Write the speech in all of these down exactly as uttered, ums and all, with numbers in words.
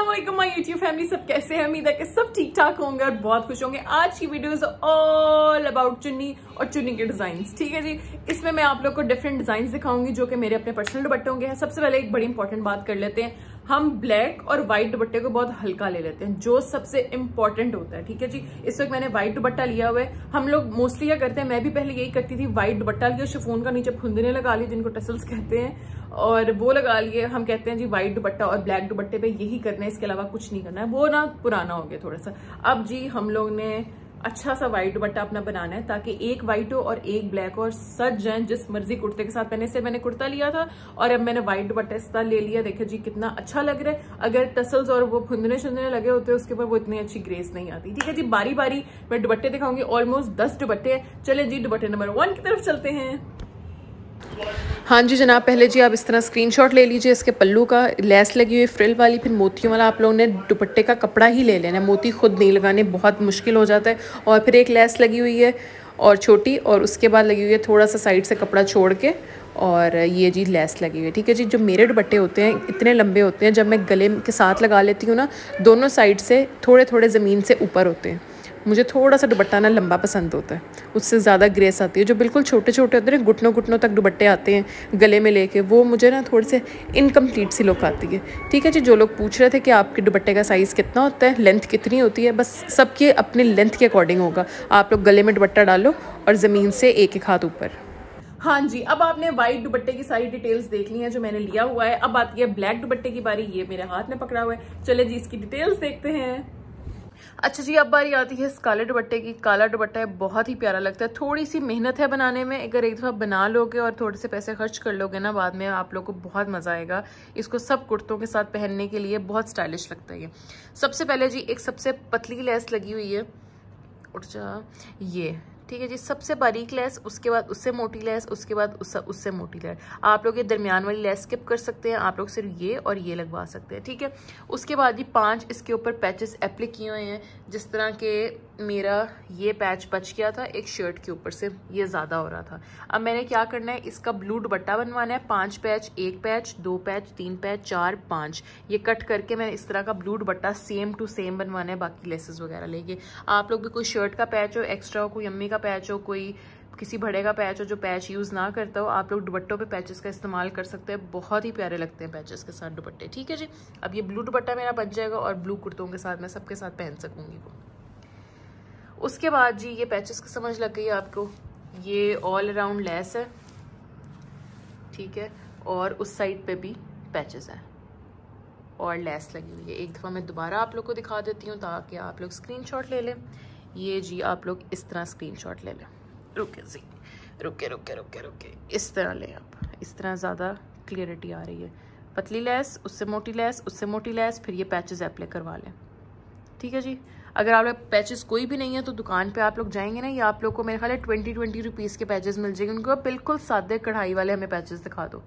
अस्सलामुअलैकुम my YouTube family, सब कैसे हैं? उम्मीद है कि सब ठीक ठाक होंगे और बहुत खुश होंगे। आज की वीडियो इज ऑल अबाउट चुन्नी और चुन्नी के डिजाइन्स। ठीक है जी, इसमें मैं आप लोग को डिफरेंट डिजाइन्स दिखाऊंगी जो कि मेरे अपने पर्सनल दुपट्टों के हैं। सबसे पहले एक बड़ी इंपॉर्टेंट बात कर लेते हैं, हम ब्लैक और व्हाइट दुपट्टे को बहुत हल्का ले लेते हैं, जो सबसे इंपॉर्टेंट होता है। ठीक है जी, इस वक्त मैंने व्हाइट दुपट्टा लिया हुआ है। हम लोग मोस्टली क्या करते हैं, मैं भी पहले यही करती थी, व्हाइट दुपट्टा लिया, शिफॉन का नीचे फुंदने लगा लिए जिनको टसल्स कहते हैं, और वो लगा लिए। हम कहते हैं जी व्हाइट दुपट्टा और ब्लैक दुपट्टे पे यही करना है, इसके अलावा कुछ नहीं करना है। वो ना पुराना हो गया थोड़ा सा। अब जी हम लोग ने अच्छा सा व्हाइट दुपट्टा अपना बनाना है ताकि एक व्हाइट हो और एक ब्लैक हो और सज जाए जिस मर्जी कुर्ते के साथ। पहले से मैंने कुर्ता लिया था और अब मैंने व्हाइट दुपट्टा इस तरह ले लिया। देखिए जी कितना अच्छा लग रहा है। अगर टसल्स और वो फुंदने शुंदने लगे होते हैं उसके ऊपर वो इतनी अच्छी ग्रेस नहीं आती। ठीक है जी, बारी बारी मैं दुपट्टे दिखाऊंगी। ऑलमोस्ट दस दुपट्टे हैं। चले जी दुपट्टे नंबर वन की तरफ चलते हैं। हाँ जी जनाब, पहले जी आप इस तरह स्क्रीनशॉट ले लीजिए इसके पल्लू का, लेस लगी हुई फ्रिल वाली, फिर मोतियों वाला। आप लोगों ने दुपट्टे का कपड़ा ही ले लेना है, मोती खुद नहीं लगाने, बहुत मुश्किल हो जाता है। और फिर एक लेस लगी हुई है और छोटी, और उसके बाद लगी हुई है थोड़ा सा साइड से कपड़ा छोड़ के, और ये जी लेस लगी हुई है। ठीक है जी, जो मेरे दुपट्टे होते हैं इतने लंबे होते हैं, जब मैं गले के साथ लगा लेती हूँ ना, दोनों साइड से थोड़े थोड़े ज़मीन से ऊपर होते हैं। मुझे थोड़ा सा दुपट्टा ना लंबा पसंद होता है, उससे ज़्यादा ग्रेस आती है। जो बिल्कुल छोटे छोटे होते हैं, घुटनों घुटनों तक दुपट्टे आते हैं गले में लेके, वो मुझे ना थोड़ी से इनकम्प्लीट सी लुक आती है। ठीक है जी, जो लोग पूछ रहे थे कि आपके दुपट्टे का साइज़ कितना होता है, लेंथ कितनी होती है, बस सबके अपने लेंथ के अकॉर्डिंग होगा। आप लोग गले में दुपट्टा डालो और ज़मीन से एक एक हाथ ऊपर। हाँ जी, अब आपने व्हाइट दुपट्टे की सारी डिटेल्स देख ली हैं जो मैंने लिया हुआ है। अब आती है ब्लैक दुपट्टे की बारी। ये मेरे हाथ में पकड़ा हुआ है, चले जी इसकी डिटेल्स देखते हैं। अच्छा जी, अब बारी आती है इस काले दुपट्टे की। काला दुपट्टा है, बहुत ही प्यारा लगता है। थोड़ी सी मेहनत है बनाने में, अगर एक दफ़ा बना लोगे और थोड़े से पैसे खर्च कर लोगे ना, बाद में आप लोग को बहुत मज़ा आएगा। इसको सब कुर्तों के साथ पहनने के लिए बहुत स्टाइलिश लगता है ये। सबसे पहले जी एक सबसे पतली लेस लगी हुई है, उठ जा ये। ठीक है जी, सबसे बारीक लेस, उसके बाद उससे मोटी लेस, उसके बाद उस, उससे मोटी लेस। आप लोग ये दरमियान वाली लेस स्किप कर सकते हैं, आप लोग सिर्फ ये और ये लगवा सकते हैं। ठीक है, उसके बाद जी पांच इसके ऊपर पैचेस एप्लिक किए हुए हैं। जिस तरह के मेरा ये पैच बच गया था एक शर्ट के ऊपर से, ये ज़्यादा हो रहा था। अब मैंने क्या करना है, इसका ब्लू दुपट्टा बनवाना है। पांच पैच, एक पैच, दो पैच, तीन पैच, चार, पांच, ये कट करके मैंने इस तरह का blue dupatta same to same बनवाना है, बाकी लेसेस वगैरह लेके। आप लोग भी कोई शर्ट का पैच हो एक्स्ट्रा हो, कोई अम्मी का पैच हो, कोई किसी बड़े का पैच हो जो पैच यूज़ ना करता हो, आप लोग दुपट्टों पे पैचेस का इस्तेमाल कर सकते हैं। बहुत ही प्यारे लगते हैं पैचेस के साथ दुपट्टे। ठीक है जी, अब ये ब्लू दुपट्टा मेरा बच जाएगा और ब्लू कुर्तों के साथ मैं सबके साथ पहन सकूंगी वो। उसके बाद जी ये पैचेस की समझ लग गई आपको, ये ऑल अराउंड लेस है। ठीक है, और उस साइड पे भी पैचेस है और लेस लगी हुई है। एक दफ़ा मैं दोबारा आप लोग को दिखा देती हूँ ताकि आप लोग स्क्रीनशॉट ले लें। ये जी आप लोग इस तरह स्क्रीनशॉट ले लें। रुके जी, रुके रुके रुके रुके इस तरह लें आप, इस तरह ज़्यादा क्लियरिटी आ रही है। पतली लेस, उससे मोटी लेस, उससे मोटी लेस, फिर ये पैचेस अप्लाई करवा लें। ठीक है जी, अगर आप लोग पैचेस कोई भी नहीं है तो दुकान पे आप लोग जाएंगे ना, ये आप लोग को मेरे ख्याल है ट्वेंटी ट्वेंटी रुपीज़ के पैचेस मिल जाएंगे। उनको बिल्कुल सादे कढ़ाई वाले हमें पैचेस दिखा दो।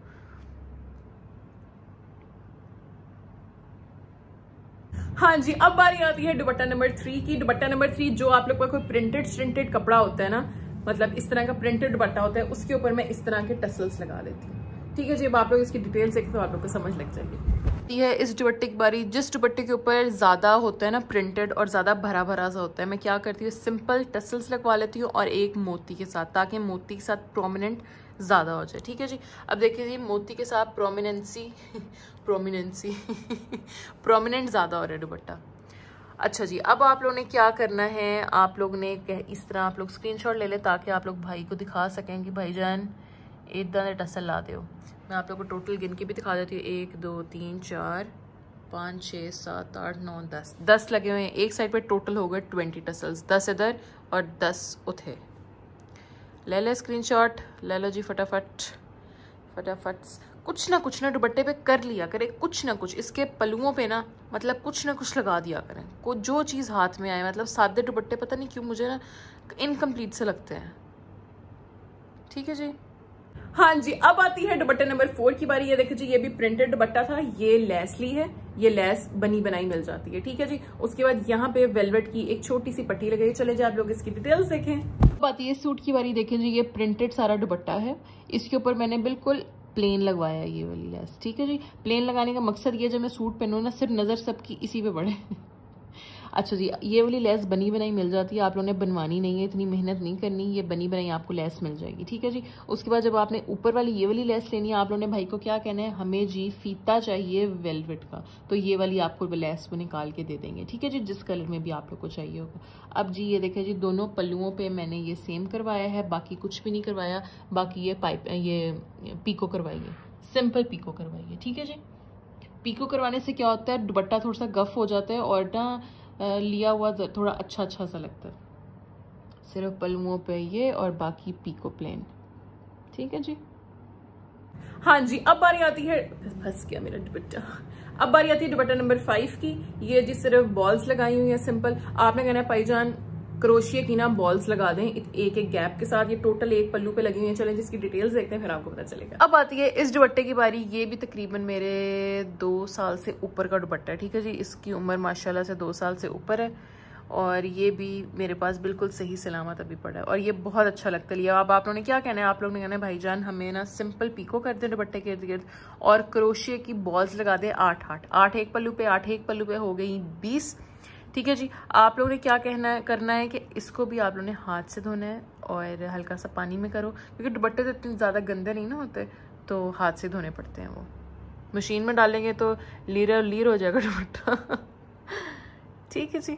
हाँ जी, अब बारी आती है दुपट्टा नंबर थ्री की। दुपट्टा नंबर थ्री जो आप लोग का कोई प्रिंटेड प्रिंटेड कपड़ा होता है ना, मतलब इस तरह का प्रिंटेड दुपट्टा होता है, उसके ऊपर मैं इस तरह के टसल्स लगा लेती हूँ। ठीक है जी, अब आप लोग इसकी डिटेल्स देखें तो आप लोग को समझ लग जाएगी। ये है इस दुपट्टे की बारी। जिस दुपट्टे के ऊपर ज़्यादा होता है ना प्रिंटेड और ज़्यादा भरा भरा सा होता है, मैं क्या करती हूँ, सिंपल टसल्स लगवा लेती हूँ और एक मोती के साथ, ताकि मोती के साथ प्रोमिनेंट ज़्यादा हो जाए। ठीक है जी, अब देखिए जी मोती के साथ प्रोमिनेंसी प्रोमिनेंसी प्रोमिनेंट ज़्यादा हो रहा है दुपट्टा। अच्छा जी, अब आप लोगों ने क्या करना है, आप लोग ने इस तरह आप लोग स्क्रीनशॉट ले लें ताकि आप लोग भाई को दिखा सकें कि भाईजान इतना टसल ला दो। मैं आप लोग को टोटल गिन के भी दिखा देती हूँ। एक, दो, तीन, चार, पाँच, छः, सात, आठ, नौ, दस, दस लगे हुए हैं एक साइड पे। टोटल हो गए ट्वेंटी टसल्स, दस इधर और दस उधर। ले ले स्क्रीनशॉट, ले लो जी फटाफट फटाफट। कुछ ना कुछ ना दुपट्टे पे कर लिया करें, कुछ ना कुछ इसके पल्लुओं पे ना, मतलब कुछ ना कुछ लगा दिया करें, को जो चीज़ हाथ में आए। मतलब सादे दुपट्टे पता नहीं क्यों मुझे ना इनकम्प्लीट से लगते हैं। ठीक है जी, हाँ जी, अब आती है दुपट्टे नंबर फोर की बारी। ये देखिए जी, ये भी प्रिंटेड दुपट्टा था, ये लेस ली है, ये लेस बनी बनाई मिल जाती है। ठीक है जी, उसके बाद यहाँ पे वेलवेट की एक छोटी सी पट्टी लगाई। चले जी आप लोग इसकी डिटेल्स देखें। अब आती है सूट की बारी। देखें जी, ये प्रिंटेड सारा दुपट्टा है, इसके ऊपर मैंने बिल्कुल प्लेन लगवाया ये वाली लेस, ठीक है जी। प्लेन लगाने का मकसद ये, जब मैं सूट पहनूँ ना सिर्फ नज़र सबकी इसी पे पड़े। अच्छा जी, ये वाली लेस बनी बनाई मिल जाती है, आप लोगों ने बनवानी नहीं है, इतनी मेहनत नहीं करनी, ये बनी बनाई आपको लेस मिल जाएगी, ठीक है जी। उसके बाद जब आपने ऊपर वाली ये वाली लेस लेनी है, आप लोगों ने भाई को क्या कहना है, हमें जी फीता चाहिए वेलवेट का, तो ये वाली आपको लेस वो निकाल के दे देंगे, ठीक है जी, जिस कलर में भी आप लोग को चाहिए होगा। अब जी ये देखें जी, दोनों पल्लुओं पे मैंने ये सेम करवाया है, बाकी कुछ भी नहीं करवाया, बाकी ये पाइप ये पीको करवाइए, सिंपल पीको करवाइए, ठीक है जी। पीको करवाने से क्या होता है, दुपट्टा थोड़ा सा गफ हो जाता है और ना लिया हुआ थोड़ा अच्छा अच्छा सा लगता है। सिर्फ पल्लुओं पे ये और बाकी पीको प्लेन, ठीक है जी। हाँ जी, अब बारी आती है, फंस गया मेरा दुपट्टा, अब बारी आती है दुपट्टा नंबर फाइव की। ये जी सिर्फ बॉल्स लगाई हुई है सिंपल, आपने कहना है भाईजान क्रोशिया की ना बॉल्स लगा दें एक एक गैप के साथ, ये टोटल एक पल्लू पे लगी हुई है। चलें जिसकी डिटेल्स देखते हैं फिर आपको पता चलेगा। अब आती है इस दुपट्टे की बारी, ये भी तकरीबन मेरे दो साल से ऊपर का दुपट्टा है, ठीक है जी। इसकी उम्र माशाल्लाह से दो साल से ऊपर है और ये भी मेरे पास बिल्कुल सही सलामत अभी पड़ा है और ये बहुत अच्छा लगता है लिया। अब आप लोगों ने क्या कहना है, आप लोगों ने कहना है भाईजान हमें ना सिंपल पीको कर दें दुपट्टे के इर्द गिर्द और क्रोशिया की बॉल्स लगा दे आठ आठ आठ एक पल्लू पे, आठ एक पल्लू पे हो गई बीस, ठीक है जी। आप लोगों ने क्या कहना है करना है कि इसको भी आप लोगों ने हाथ से धोना है और हल्का सा पानी में करो, क्योंकि दुपट्टे तो इतने ज़्यादा गंदे नहीं ना होते, तो हाथ से धोने पड़ते हैं। वो मशीन में डालेंगे तो लीर लीर हो जाएगा दुपट्टा, ठीक है जी।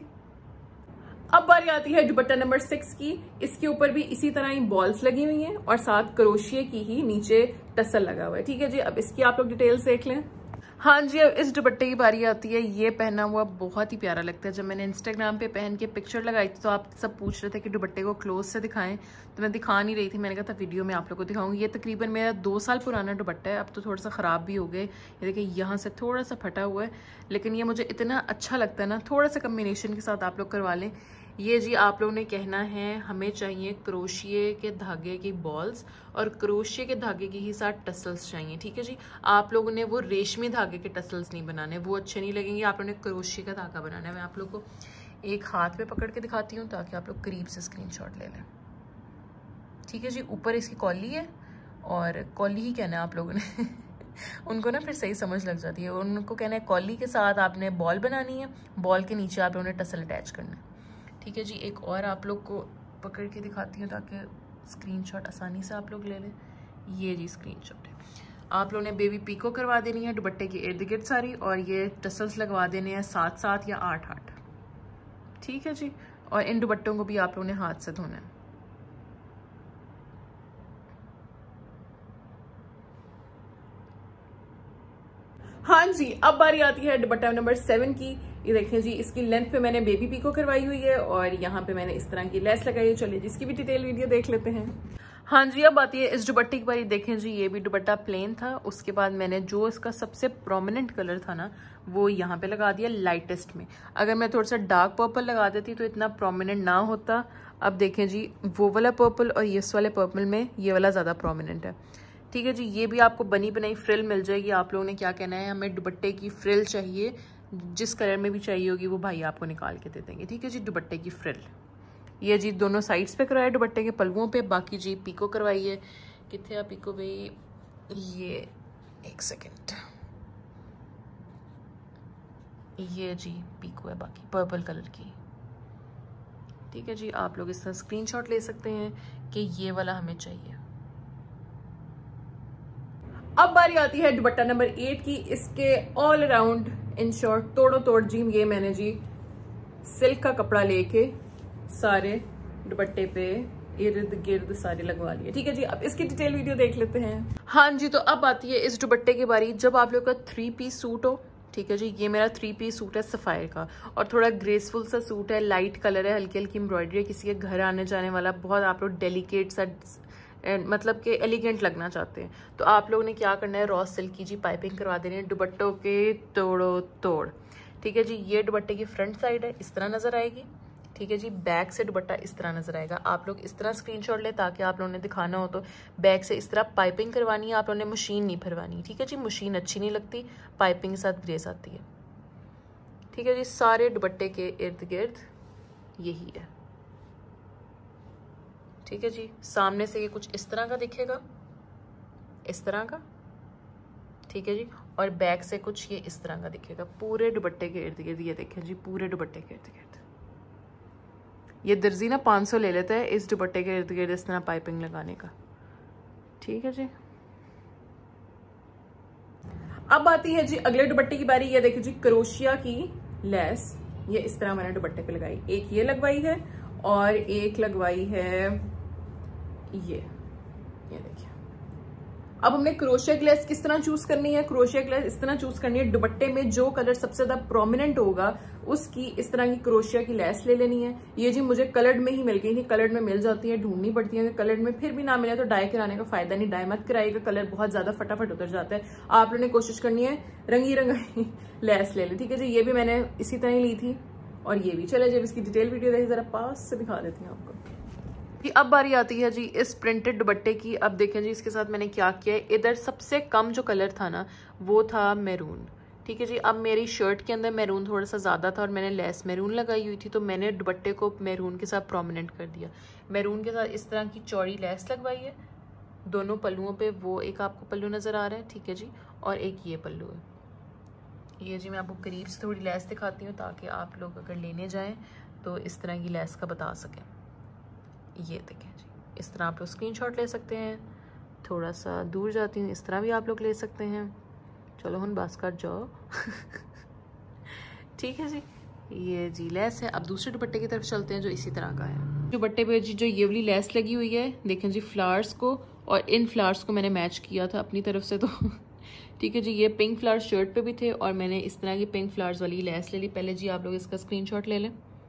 अब बारी आती है दुपट्टा नंबर सिक्स की। इसके ऊपर भी इसी तरह ही बॉल्स लगी हुई हैं और साथ क्रोशिया की ही नीचे टसल लगा हुआ है, ठीक है जी। अब इसकी आप लोग डिटेल्स देख लें। हाँ जी, अब इस दुपट्टे की बारी आती है। ये पहना हुआ बहुत ही प्यारा लगता है। जब मैंने इंस्टाग्राम पे पहन के पिक्चर लगाई थी तो आप सब पूछ रहे थे कि दुपट्टे को क्लोज से दिखाएं, तो मैं दिखा नहीं रही थी। मैंने कहा था वीडियो में आप लोग को दिखाऊंगी। ये तकरीबन मेरा दो साल पुराना दुपट्टा है, अब तो थोड़ा सा ख़राब भी हो गए। ये देखिए यहाँ से थोड़ा सा फटा हुआ है, लेकिन ये मुझे इतना अच्छा लगता है ना, थोड़ा सा कम्बिनेशन के साथ आप लोग करवा लें। ये जी आप लोगों ने कहना है हमें चाहिए क्रोशिये के धागे की बॉल्स और क्रोशिये के धागे के ही साथ टसल्स चाहिए, ठीक है जी। आप लोगों ने वो रेशमी धागे के टसल्स नहीं बनाने, वो अच्छे नहीं लगेंगे। आप लोगों ने क्रोशिये का धागा बनाना है। मैं आप लोग को एक हाथ पे पकड़ के दिखाती हूँ ताकि आप लोग करीब से स्क्रीनशॉट ले लें, ठीक है जी। ऊपर इसकी कॉली है और कॉली ही कहना है आप लोगों ने उनको ना फिर सही समझ लग जाती है। उनको कहना है कॉली के साथ आपने बॉल बनानी है, बॉल के नीचे आप लोगों ने टसल अटैच करना है, ठीक है जी। एक और आप लोग को पकड़ के दिखाती हूँ ताकि स्क्रीनशॉट आसानी से आप लोग ले लें। ये जी स्क्रीनशॉट है। आप लोगों ने बेबी पीको करवा देनी है दुपट्टे के इर्द गिर्द सारी, और ये टसल्स लगवा देने हैं सात सात या आठ आठ, ठीक है जी। और इन दुपट्टों को भी आप लोगों ने हाथ से धोना है। हाँ जी, अब बारी आती है दुपट्टा नंबर सेवन की। ये देखें जी, इसकी लेंथ पे मैंने बेबी पीको करवाई हुई है और यहाँ पे मैंने इस तरह की लेस लगाई है। चलिए जिसकी भी डिटेल वीडियो देख लेते हैं। हाँ जी, अब आती है इस दुपट्टे की बारी। देखें जी, ये भी दुपट्टा प्लेन था, उसके बाद मैंने जो इसका सबसे प्रोमिनेंट कलर था ना वो यहाँ पे लगा दिया लाइटेस्ट में। अगर मैं थोड़ा सा डार्क पर्पल लगा देती तो इतना प्रोमिनेंट ना होता। अब देखें जी, वो वाला पर्पल और इस वाले पर्पल में ये वाला ज़्यादा प्रोमिनेंट है, ठीक है जी। ये भी आपको बनी बनाई फ्रिल मिल जाएगी। आप लोगों ने क्या कहना है, हमें दुपट्टे की फ्रिल चाहिए, जिस कलर में भी चाहिए होगी वो भाई आपको निकाल के दे देंगे, ठीक है जी। दुपट्टे की फ्रिल ये जी दोनों साइड्स पे कराया दुपट्टे के पल्लुओं पे, बाकी जी पीको करवाई है। कितने आप पीको भाई, ये एक सेकेंड, ये जी पीको है बाकी पर्पल कलर की, ठीक है जी। आप लोग इसका स्क्रीनशॉट ले सकते हैं कि ये वाला हमें चाहिए। अब बारी आती है दुपट्टा नंबर एट की। इसके ऑल अराउंड इन शॉर्ट तोड़ो तोड़ जी, ये मैंने जी सिल्क का कपड़ा लेके सारे दुपट्टे पे इर्द गिर्द सारे लगवा लिए, ठीक है जी। अब इसकी डिटेल वीडियो देख लेते हैं। हाँ जी, तो अब आती है इस दुपट्टे की बारी। जब आप लोग का थ्री पीस सूट हो, ठीक है जी, ये मेरा थ्री पीस सूट है सफायर का और थोड़ा ग्रेसफुल सा सूट है, लाइट कलर है, हल्की हल्की एम्ब्रॉयडरी है, किसी के घर आने जाने वाला, बहुत आप लोग डेलिकेट सा मतलब कि एलिगेंट लगना चाहते हैं, तो आप लोगों ने क्या करना है, रॉ सिल्क की जी पाइपिंग करवा देनी है दुपट्टों के तोड़ो तोड़, ठीक है जी। ये दुपट्टे की फ्रंट साइड है, इस तरह नजर आएगी, ठीक है जी। बैक से दुपट्टा इस तरह नजर आएगा। आप लोग इस तरह स्क्रीनशॉट ले ताकि आप लोगों ने दिखाना हो तो बैक से इस तरह पाइपिंग करवानी है। आप लोगों ने मशीन नहीं भरवानी, ठीक है जी। मशीन अच्छी नहीं लगती, पाइपिंग के साथ ग्रेस आती है, ठीक है जी। सारे दुपट्टे के इर्द गिर्द यही है, ठीक है जी। सामने से ये कुछ इस तरह का दिखेगा, इस तरह का, ठीक है जी। और बैक से कुछ ये इस तरह का दिखेगा पूरे दुपट्टे के इर्द गिर्द। ये देखें जी, पूरे दुपट्टे के इर्द गिर्द। ये दर्जी ना पाँच सौ ले लेता है इस दुपट्टे के इर्द गिर्द इस तरह पाइपिंग लगाने का, ठीक है जी। अब आती है जी अगले दुपट्टे की बारी। ये देखिए जी, क्रोशिया की लेस ये इस तरह मैंने दुपट्टे पे लगाई। एक ये लगवाई है और एक लगवाई है ये ये देखिए। अब हमने क्रोशिया की लेस किस तरह चूज करनी है? क्रोशिया की लेस इस तरह चूज करनी है, दुपट्टे में जो कलर सबसे ज्यादा प्रोमिनेंट होगा उसकी इस तरह की क्रोशिया की लेस ले लेनी है। ये जी मुझे कलर्ड में ही मिल गई थी, कलर्ड में मिल जाती है, ढूंढनी पड़ती है। कलर्ड में फिर भी ना मिले तो डाई कराने का फायदा नहीं, डाई मत कराइएगा, कलर बहुत ज्यादा फटाफट उतर जाता है। आप लोगों ने कोशिश करनी है रंगी रंगाई लेस ले ले, ठीक है जी। ये भी मैंने इसी तरह ही ली थी और ये भी। चले जब इसकी डिटेल वीडियो देखिए, जरा पास से दिखा देती हूँ आपको। अब बारी आती है जी इस प्रिंटेड दुपट्टे की। अब देखें जी इसके साथ मैंने क्या किया है, इधर सबसे कम जो कलर था ना वो था मैरून, ठीक है जी। अब मेरी शर्ट के अंदर मैरून थोड़ा सा ज़्यादा था और मैंने लेस मैरून लगाई हुई थी, तो मैंने दुपट्टे को मैरून के साथ प्रोमिनेंट कर दिया। मैरून के साथ इस तरह की चौड़ी लेस लगवाई है दोनों पल्लुओं पे। वो एक आपको पल्लू नज़र आ रहा है, ठीक है जी, और एक ये पल्लू है। ये जी मैं आपको करीब से थोड़ी लेस दिखाती हूँ ताकि आप लोग अगर लेने जाएँ तो इस तरह की लेस का बता सकें। ये देखें जी, इस तरह आप लोग स्क्रीनशॉट ले सकते हैं। थोड़ा सा दूर जाती हूँ, इस तरह भी आप लोग ले सकते हैं। चलो हम बस कर जाओ ठीक है जी, ये जी लेस है। अब दूसरे दुपट्टे की तरफ चलते हैं जो इसी तरह का है। दुपट्टे पे जी जो ये वाली लेस लगी हुई है, देखें जी फ्लावर्स को, और इन फ्लावर्स को मैंने मैच किया था अपनी तरफ से तो ठीक है जी। ये पिंक फ्लावर्स शर्ट पे भी थे और मैंने इस तरह की पिंक फ्लावर्स वाली लेस ले ली। पहले जी आप लोग इसका स्क्रीनशॉट ले लें।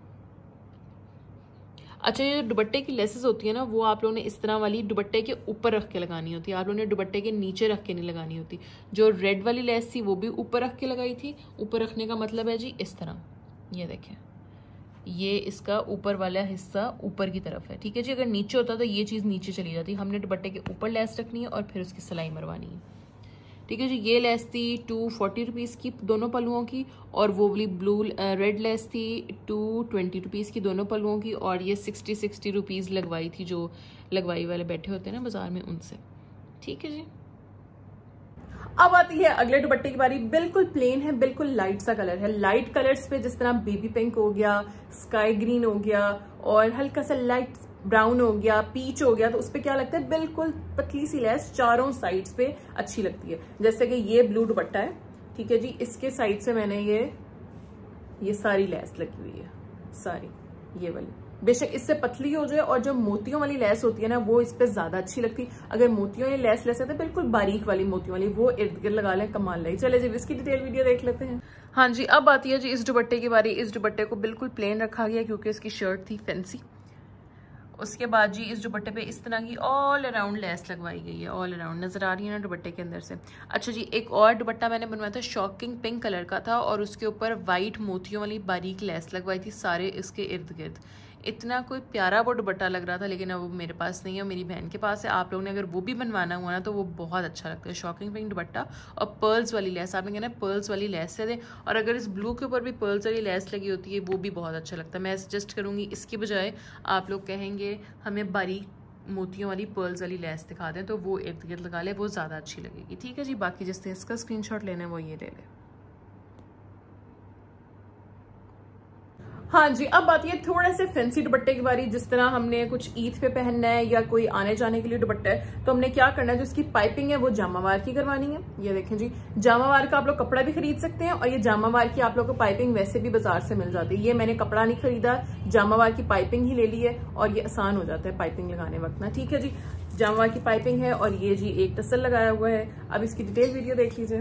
अच्छा, ये जो दुपट्टे की लेसेस होती है ना वो आप लोगों ने इस तरह वाली दुपट्टे के ऊपर रख के लगानी होती है, आप लोगों ने दुपट्टे के नीचे रख के नहीं लगानी होती। जो रेड वाली लेस थी वो भी ऊपर रख के लगाई थी। ऊपर रखने का मतलब है जी इस तरह, ये देखें ये इसका ऊपर वाला हिस्सा ऊपर की तरफ है, ठीक है जी। अगर नीचे होता तो ये चीज़ नीचे चली जाती। हमने दुपट्टे के ऊपर लेस रखनी है और फिर उसकी सिलाई मरवानी है, ठीक है जी। ये लेस थी टू फोर्टी रुपीज़ की दोनों पल्लुओं की, और वो वाली ब्लू रेड लेस थी टू ट्वेंटी रुपीज़ की दोनों पल्लुओं की, और ये सिक्सटी सिक्सटी रुपीज़ लगवाई थी जो लगवाई वाले बैठे होते हैं ना बाजार में उनसे, ठीक है जी। अब आती है अगले दुपट्टे की बारी। बिल्कुल प्लेन है, बिल्कुल लाइट सा कलर है। लाइट कलर्स पे जिस तरह बेबी पिंक हो गया, स्काई ग्रीन हो गया और हल्का सा लाइट ब्राउन हो गया, पीच हो गया, तो उस पे क्या लगता है बिल्कुल पतली सी लेस चारों साइड्स पे अच्छी लगती है। जैसे कि ये ब्लू दुपट्टा है, ठीक है जी, इसके साइड से मैंने ये ये सारी लेस लगी हुई है, सारी ये वाली। बेशक इससे पतली हो जाए और जो मोतियों वाली लेस होती है ना वो इस पे ज्यादा अच्छी लगती। अगर मोतियों वाली लेस लेस है तो बिल्कुल बारीक वाली मोतियों वाली, वो इर्द गिर्द लगा लें, कमाल लगी। चले जी इसकी डिटेल वीडियो देख लेते हैं। हाँ जी, अब आती है जी इस दुपट्टे की बारी। इस दुपट्टे को बिल्कुल प्लेन रखा गया क्योंकि इसकी शर्ट थी फैंसी। उसके बाद जी इस दुपट्टे पे इस तरह की ऑल अराउंड लेस लगवाई गई है, ऑल अराउंड नजर आ रही है ना दुपट्टे के अंदर से। अच्छा जी, एक और दुपट्टा मैंने बनवाया था, शॉकिंग पिंक कलर का था और उसके ऊपर वाइट मोतियों वाली बारीक लेस लगवाई थी सारे इसके इर्द गिर्द। इतना कोई प्यारा वो दुपट्टा लग रहा था, लेकिन अब वो मेरे पास नहीं है, मेरी बहन के पास है। आप लोगों ने अगर वो भी बनवाना हुआ ना तो वो बहुत अच्छा लगता है। शॉकिंग पिंक दुपट्टा और पर्ल्स वाली लेस, आपने कहना पर्ल्स वाली लेस से दे, और अगर इस ब्लू के ऊपर भी पर्ल्स वाली लेस लगी होती है वो भी बहुत अच्छा लगता है। मैं सजेस्ट करूँगी इसकी बजाय आप लोग कहेंगे हमें बारीक मोतियों वाली पर्ल्स वाली लेस दिखा दें तो वो इर्द गिर्द लगा ले, वो ज़्यादा अच्छी लगेगी, ठीक है जी। बाकी जिसने इसका स्क्रीनशॉट लेना है वो ये ले ले। हाँ जी, अब आती है थोड़ा से फैंसी दुपट्टे की बारी। जिस तरह हमने कुछ ईद पे पहनना है या कोई आने जाने के लिए दुपट्टा है तो हमने क्या करना है, जो इसकी पाइपिंग है वो जामावार की करवानी है। ये देखें जी, जामावार का आप लोग कपड़ा भी खरीद सकते हैं और ये जामावार की आप लोग को पाइपिंग वैसे भी बाजार से मिल जाती है। ये मैंने कपड़ा नहीं खरीदा, जामावार की पाइपिंग ही ले ली है और ये आसान हो जाता है पाइपिंग लगाने वक्त ना, ठीक है जी। जामावार की पाइपिंग है और ये जी एक टसल लगाया हुआ है। अब इसकी डिटेल वीडियो देख लीजिए।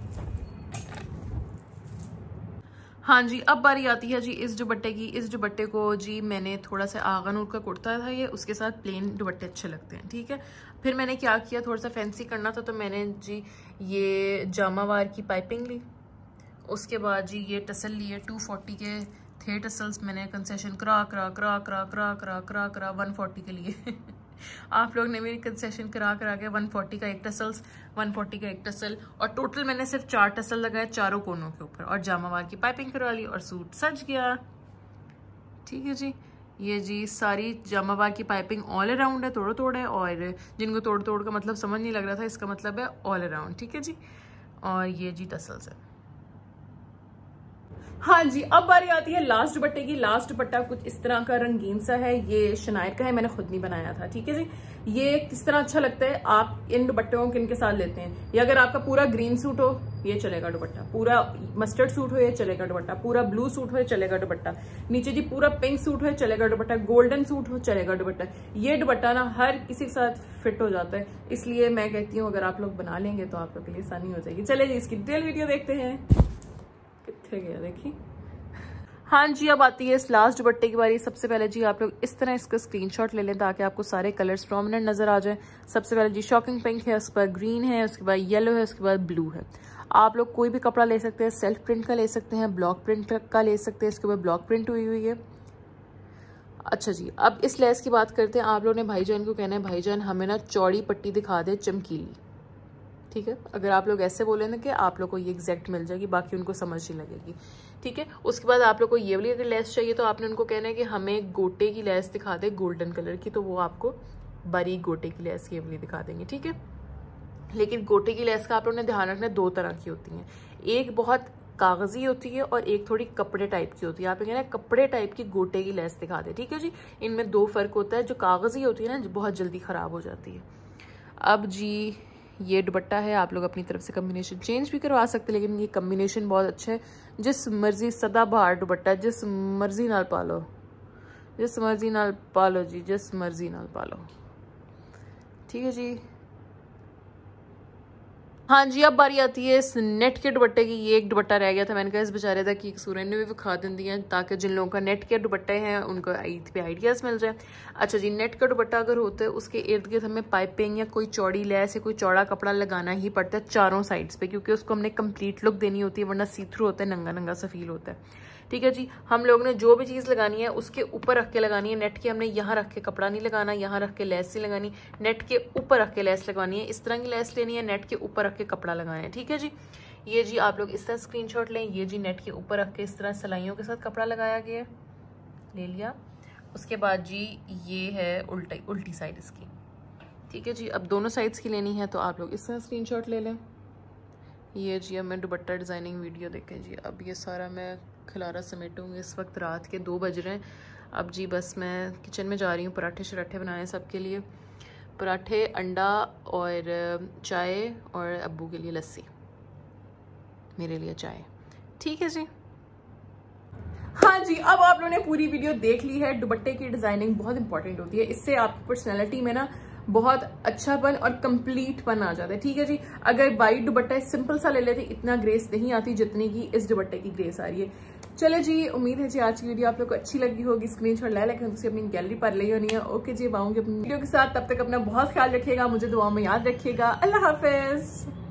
हाँ जी, अब बारी आती है जी इस दुपट्टे की। इस दुपट्टे को जी मैंने थोड़ा सा आगा नूर का कुर्ता था ये, उसके साथ प्लेन दुपट्टे अच्छे लगते हैं, ठीक है। फिर मैंने क्या किया, थोड़ा सा फैंसी करना था तो मैंने जी ये जामावार की पाइपिंग ली। उसके बाद जी ये टसल लिए, टू फोर्टी के थे टसल्स, मैंने कंसेशन करा करा करा करा करा करा करा करा वन फोर्टी के लिए आप लोग ने मेरी कंसेशन करा करा के वन फोर्टी का एक टसल्स, वन फोर्टी का एक टसल, और टोटल मैंने सिर्फ चार टसल लगाए चारों कोनों के ऊपर और जामावार की पाइपिंग करवा ली और सूट सज गया, ठीक है जी। ये जी सारी जामावार की पाइपिंग ऑल अराउंड है, तोड़ तोड़ है, और जिनको तोड़ तोड़ का मतलब समझ नहीं लग रहा था इसका मतलब है ऑल अराउंड, ठीक है जी। और ये जी टसल्स है। हाँ जी, अब बारी आती है लास्ट दुपट्टे की। लास्ट दुपट्टा कुछ इस तरह का रंगीन सा है, ये शनायर का है, मैंने खुद नहीं बनाया था, ठीक है जी। ये किस तरह अच्छा लगता है, आप इन दुपट्टों को इनके साथ लेते हैं, या अगर आपका पूरा ग्रीन सूट हो ये चलेगा दुपट्टा, पूरा मस्टर्ड सूट हो ये चलेगा दुपट्टा, पूरा ब्लू सूट हो ये चलेगा दुपट्टा, नीचे जी पूरा पिंक सूट हो चलेगा दुपट्टा, गोल्डन सूट हो चलेगा दुपट्टा। ये दुपट्टा ना हर किसी के साथ फिट हो जाता है, इसलिए मैं कहती हूँ अगर आप लोग बना लेंगे तो आप लोग के लिए आसानी हो जाएगी। चले जी इसकी डिटेल वीडियो देखते हैं। कितने गया देखिए। हाँ जी, अब आती है इस लास्ट दुपट्टे की बारी। सबसे पहले जी आप लोग इस तरह इसका स्क्रीनशॉट ले लें ताकि आपको सारे कलर्स प्रोमिनेंट नजर आ जाए। सबसे पहले जी शॉकिंग पिंक है, उसके बाद ग्रीन है, उसके बाद येलो है, उसके बाद ब्लू है। आप लोग कोई भी कपड़ा ले सकते हैं, सेल्फ प्रिंट का ले सकते हैं, ब्लॉक प्रिंट का ले सकते हैं, इसके बाद ब्लॉक प्रिंट हुई हुई है। अच्छा जी, अब इस लेस की बात करते हैं। आप लोगों ने भाईजान को कहना है भाईजान हमें ना चौड़ी पट्टी दिखा दे चमकीली, ठीक है। अगर आप लोग ऐसे बोले ना कि आप लोग को ये एग्जैक्ट मिल जाएगी, बाकी उनको समझ नहीं लगेगी, ठीक है। उसके बाद आप लोग को ये वाली अगर लेस चाहिए तो आपने उनको कहना है कि हमें गोटे की लेस दिखा दे गोल्डन कलर की, तो वो आपको बारीक गोटे की लेस ये वाली दिखा देंगे, ठीक है। लेकिन गोटे की लेस का आप लोगों ने ध्यान रखना, दो तरह की होती हैं, एक बहुत कागजी होती है और एक थोड़ी कपड़े टाइप की होती है। आप कहना है कपड़े टाइप की गोटे की लेस दिखा दे, ठीक है जी। इनमें दो फर्क होता है, जो कागजी होती है ना बहुत जल्दी खराब हो जाती है। अब जी ये दुपट्टा है, आप लोग अपनी तरफ से कम्बिनेशन चेंज भी करवा सकते हैं, लेकिन ये कम्बिनेशन बहुत अच्छा है। जिस मर्जी सदाबहार दुपट्टा, जिस मर्जी नाल पालो, जिस मर्जी नाल पालो जी, जिस मर्जी नाल पालो, ठीक है जी। हाँ जी, अब बारी आती है इस नेट के दुपट्टे की। ये एक दुपट्टा रह गया था, मैंने कहा इस बेचारे था कि सूरज ने भी विखा दी है ताकि जिन लोगों का नेट के दुपट्टे हैं उनको ईद पे आइडियाज़ मिल जाए। अच्छा जी, नेट का दुपट्टा अगर होता है उसके इर्द गिर्द हमें पाइपिंग या कोई चौड़ी लैस या कोई चौड़ा कपड़ा लगाना ही पड़ता है चारों साइड्स पे, क्योंकि उसको हमने कंप्लीट लुक देनी होती है, वरना सी थ्रू होता है, नंगा नंगा सा फील होता है, ठीक है जी। हम लोग ने जो भी चीज़ लगानी है उसके ऊपर रख के लगानी है। नेट के हमने यहाँ रख के कपड़ा नहीं लगाना, यहाँ रख के लेस नहीं लगानी, नेट के ऊपर रख के लेस लगवानी है। इस तरह की लेस लेनी है, नेट के ऊपर रख के कपड़ा लगाना है, ठीक है जी। ये जी आप लोग इस तरह स्क्रीनशॉट लें। ये जी नेट के ऊपर रख के इस तरह सिलाइयों के साथ कपड़ा लगाया गया, ले लिया। उसके बाद जी ये है उल्टी उल्टी साइड इसकी, ठीक है जी। अब दोनों साइड्स की लेनी है तो आप लोग इस तरह स्क्रीनशॉट ले लें। ये जी अब मैं दुपट्टा डिज़ाइनिंग वीडियो देखें जी। अब ये सारा मैं खिलारा समेटूँगी। इस वक्त रात के दो बज रहे हैं। अब जी बस मैं किचन में जा रही हूँ पराठे शराठे बनाने सबके लिए, पराठे, अंडा और चाय, और अब्बू के लिए लस्सी, मेरे लिए चाय, ठीक है जी। हाँ जी, अब आप लोगों ने पूरी वीडियो देख ली है। दुपट्टे की डिजाइनिंग बहुत इंपॉर्टेंट होती है, इससे आपकी पर्सनैलिटी में ना बहुत अच्छापन और कंप्लीटपन आ जाता है, ठीक है जी। अगर वाइट दुपट्टा सिंपल सा ले लेते इतना ग्रेस नहीं आती जितनी की इस दुपट्टे की ग्रेस आ रही है। चले जी, उम्मीद है जी आज की वीडियो आप लोग को अच्छी लगी होगी। स्क्रीनशॉट ले लेकर उसे अपनी गैलरी पर ले होनी है। ओके जी, अब आऊंगी अपनी वीडियो के साथ, तब तक अपना बहुत ख्याल रखिएगा, मुझे दुआ में याद रखिएगा। अल्लाह हाफिज।